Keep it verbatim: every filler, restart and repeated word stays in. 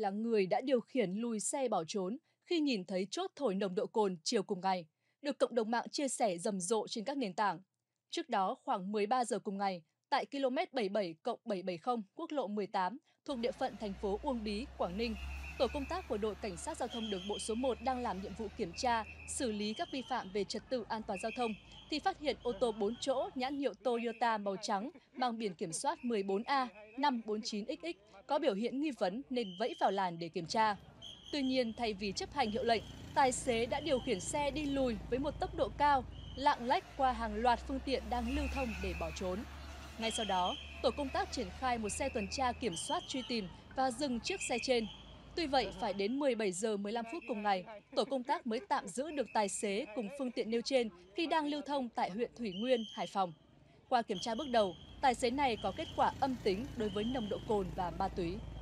là người đã điều khiển lùi xe bỏ trốn khi nhìn thấy chốt thổi nồng độ cồn chiều cùng ngày, được cộng đồng mạng chia sẻ rầm rộ trên các nền tảng. Trước đó, khoảng mười ba giờ cùng ngày, tại ki lô mét bảy mươi bảy cộng bảy trăm bảy mươi quốc lộ mười tám thuộc địa phận thành phố Uông Bí, Quảng Ninh, tổ công tác của đội Cảnh sát Giao thông đường bộ số một đang làm nhiệm vụ kiểm tra, xử lý các vi phạm về trật tự an toàn giao thông thì phát hiện ô tô bốn chỗ nhãn hiệu Toyota màu trắng mang biển kiểm soát mười bốn A năm bốn chín X X có biểu hiện nghi vấn nên vẫy vào làn để kiểm tra. Tuy nhiên, thay vì chấp hành hiệu lệnh, tài xế đã điều khiển xe đi lùi với một tốc độ cao, lạng lách qua hàng loạt phương tiện đang lưu thông để bỏ trốn. Ngay sau đó, tổ công tác triển khai một xe tuần tra kiểm soát truy tìm và dừng chiếc xe trên. Tuy vậy, phải đến mười bảy giờ mười lăm phút cùng ngày, tổ công tác mới tạm giữ được tài xế cùng phương tiện nêu trên khi đang lưu thông tại huyện Thủy Nguyên, Hải Phòng. Qua kiểm tra bước đầu, tài xế này có kết quả âm tính đối với nồng độ cồn và ma túy.